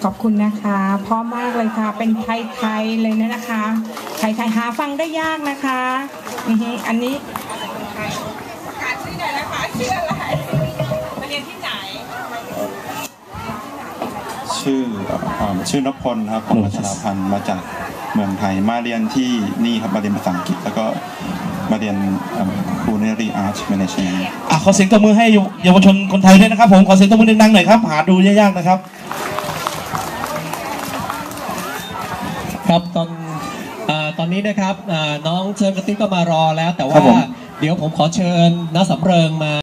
ขอบคุณนะคะเพราะมากเลยค่ะเป็นไทยๆเลยนะคะไทยๆหาฟังได้ยากนะคะอันนี้ประกาศชื่อหน่อยนะคะชื่ออะไรมาเรียนที่ไหนชื่อนพพลครับผมวัชรพันธ์มาจากเมืองไทยมาเรียนที่นี่ครับมาเรียนภาษาอังกฤษแล้วก็มาเรียนCulinary Arts Management ขอเสียงตบมือให้เยาวชนคนไทยด้วยนะครับผมขอเสียงตบมือดังๆหน่อยครับหาดูยากๆนะครับครับตอนนี้นะครับน้องเชิญกระติ๊บก็มารอแล้วแต่ว่าเดี๋ยวผมขอเชิญน้าสำเริงมา